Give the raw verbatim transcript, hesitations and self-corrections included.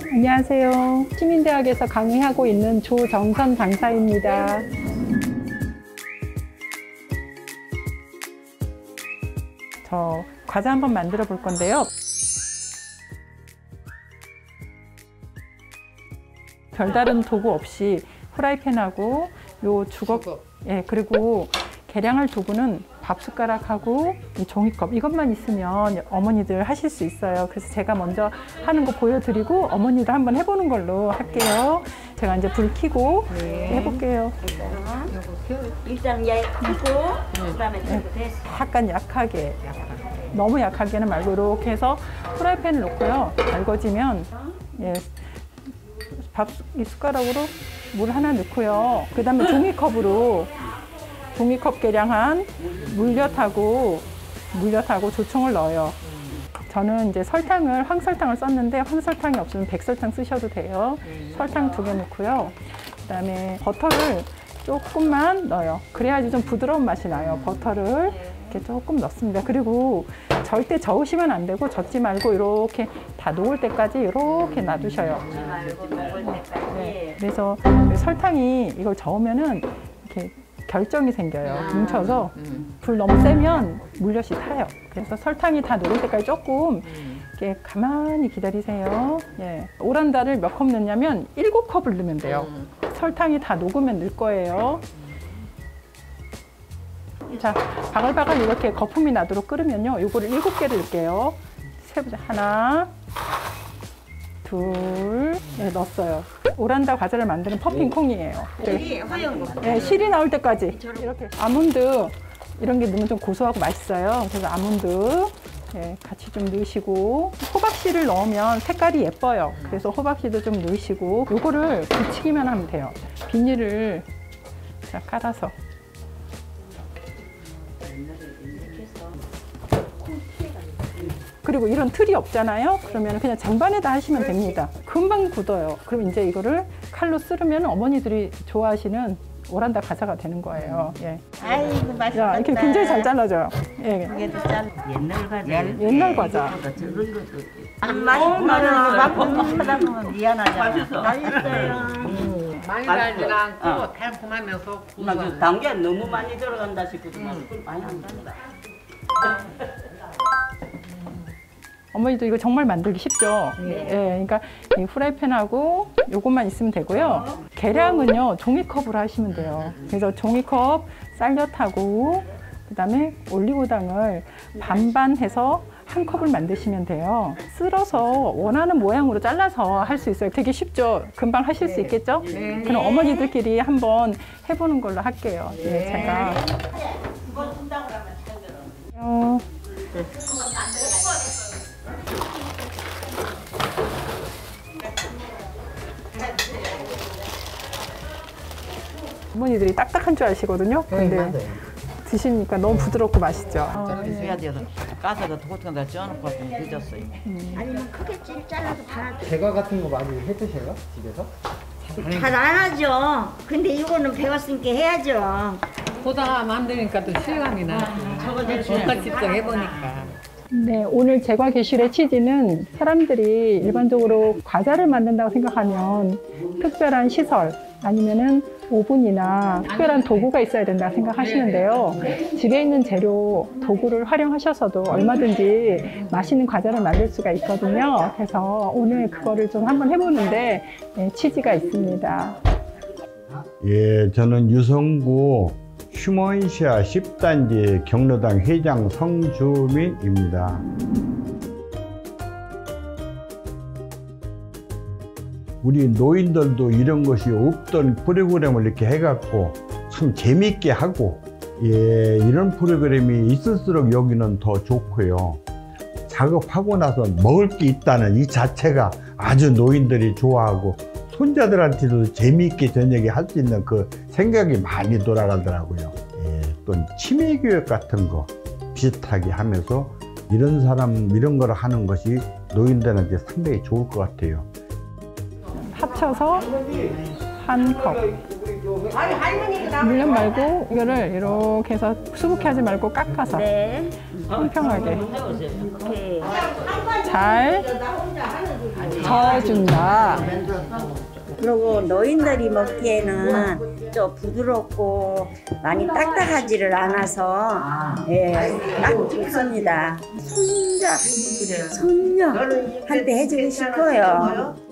안녕하세요. 시민대학에서 강의하고 있는 조정선 강사입니다. 저 과자 한번 만들어 볼 건데요. 별다른 도구 없이 프라이팬하고 요 주걱, 주걱. 예, 그리고 계량할 도구는 밥 숟가락하고 이 종이컵, 이것만 있으면 어머니들 하실 수 있어요. 그래서 제가 먼저 하는 거 보여드리고 어머니들 한번 해보는 걸로 할게요. 제가 이제 불 켜고 네. 해볼게요. 일단 얘 켜고 그다음에 네. 약간 약하게, 너무 약하게는 말고 이렇게 해서 프라이팬을 놓고요. 달궈지면 예, 밥 이 숟가락으로 물 하나 넣고요. 그 다음에 종이컵으로 종이컵 계량한 물엿하고 물엿하고 조청을 넣어요. 저는 이제 설탕을 황설탕을 썼는데 황설탕이 없으면 백설탕 쓰셔도 돼요. 설탕 두 개 넣고요. 그다음에 버터를 조금만 넣어요. 그래야지 좀 부드러운 맛이 나요. 버터를 이렇게 조금 넣습니다. 그리고 절대 저으시면 안 되고 젓지 말고 이렇게 다 녹을 때까지 이렇게 놔두셔요. 네. 그래서 설탕이 이걸 저으면은 이렇게 결정이 생겨요. 뭉쳐서 불 너무 세면 물엿이 타요. 그래서 설탕이 다 녹을 때까지 조금 이렇게 가만히 기다리세요. 예. 오란다를 몇 컵 넣냐면 일곱 컵을 넣으면 돼요. 설탕이 다 녹으면 넣을 거예요. 자, 바글바글 이렇게 거품이 나도록 끓으면요. 이거를 일곱 개를 넣을게요. 세보자. 하나, 둘, 네, 넣었어요. 오란다 과자를 만드는 퍼핑콩이에요. 네, 네, 실이 나올 때까지 이렇게 아몬드 이런 게 넣으면 좀 고소하고 맛있어요. 그래서 아몬드 네, 같이 좀 넣으시고 호박씨를 넣으면 색깔이 예뻐요. 그래서 호박씨도 좀 넣으시고 요거를 붙이기만 하면 돼요. 비닐을 자, 깔아서 그리고 이런 틀이 없잖아요. 그러면 그냥 쟁반에다 하시면 됩니다. 금방 굳어요. 그럼 이제 이거를 칼로 썰으면 어머니들이 좋아하시는 오란다 과자가 되는 거예요. 예. 아이고 맛있다. 이렇게 굉장히 잘 잘라져요. 예. 이게도 짠 옛날 과자. 옛날 과자. 너무 많아. 맛없는 사람은 미안하잖아. 맛있어요. 많이 달지는 않고 달콤하면서 나 당귀 너무 많이 들어간다 싶거든. 많이 안 간다. 어머니도 이거 정말 만들기 쉽죠? 네. 예, 그러니까 이 프라이팬하고 요것만 있으면 되고요. 계량은요, 종이컵으로 하시면 돼요. 그래서 종이컵 쌀엿하고 그다음에 올리고당을 반반 해서 한 컵을 만드시면 돼요. 쓸어서 원하는 모양으로 잘라서 할 수 있어요. 되게 쉽죠? 금방 하실 수 있겠죠? 네. 그럼 어머니들끼리 한번 해보는 걸로 할게요. 예, 제가. 어, 어머니들이 딱딱한 줄 아시거든요. 근데 드시니까 너무 부드럽고 맛있죠. 저렇게 해야 돼서 가스가 토고토가 쪄놓고 늦었어요. 아니면 크게 찔 잘라서 다. 제과 같은 거 많이 해 드세요? 집에서? 잘 안 하죠. 근데 이거는 배웠으니까 해야죠. 보다가 만드니까 또 실감이 나지. 뭔가 직접 해보니까. 네, 오늘 제과 교실의 취지는 사람들이 일반적으로 과자를 만든다고 생각하면 특별한 시설 아니면은 오븐이나 특별한 도구가 있어야 된다고 생각하시는데요. 집에 있는 재료, 도구를 활용하셔서도 얼마든지 맛있는 과자를 만들 수가 있거든요. 그래서 오늘 그거를 좀 한번 해보는데 네, 취지가 있습니다. 예, 저는 유성구 휴먼시아 십 단지 경로당 회장 성주민입니다. 우리 노인들도 이런 것이 없던 프로그램을 이렇게 해갖고 참 재밌게 하고, 예, 이런 프로그램이 있을수록 여기는 더 좋고요. 작업하고 나서 먹을 게 있다는 이 자체가 아주 노인들이 좋아하고 손자들한테도 재미있게 저녁에 할 수 있는 그 생각이 많이 돌아가더라고요. 예, 또 치매교육 같은 거 비슷하게 하면서 이런 사람 이런 걸 하는 것이 노인들한테 상당히 좋을 것 같아요. 합쳐서 한 컵. 물엿 말고 이거를 이렇게 해서 수북해 하지 말고 깎아서 네. 평평하게. 오케이. 잘 저어준다. 그리고 노인들이 먹기에는 좀 부드럽고 많이 딱딱하지를 않아서 예, 딱 좋습니다. 손자, 손녀한테 해주고 싶어요.